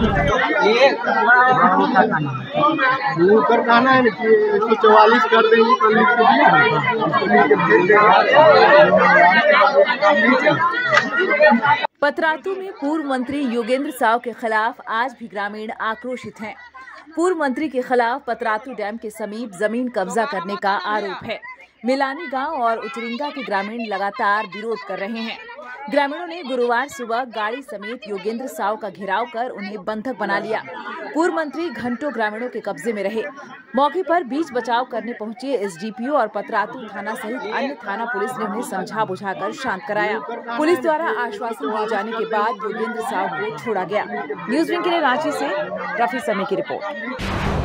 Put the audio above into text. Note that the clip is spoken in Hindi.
ऊपर कहना है कि 144 कर देंगे तो लिख के दिया। पतरातू में पूर्व मंत्री योगेंद्र साव के खिलाफ आज भी ग्रामीण आक्रोशित हैं। पूर्व मंत्री के खिलाफ पतरातू डैम के समीप जमीन कब्जा करने का आरोप है। मिलानी गांव और उचरिंगा के ग्रामीण लगातार विरोध कर रहे हैं। ग्रामीणों ने गुरुवार सुबह गाड़ी समेत योगेंद्र साव का घेराव कर उन्हें बंधक बना लिया। पूर्व मंत्री घंटों ग्रामीणों के कब्जे में रहे। मौके पर बीच बचाव करने पहुंचे एसडीपीओ और पतरातू थाना सहित अन्य थाना पुलिस ने उन्हें समझा बुझाकर शांत कराया। पुलिस द्वारा आश्वासन दिए जाने के बाद योगेंद्र साव को छोड़ा गया। न्यूज़ विंग के लिए रांची से रफी समी की रिपोर्ट।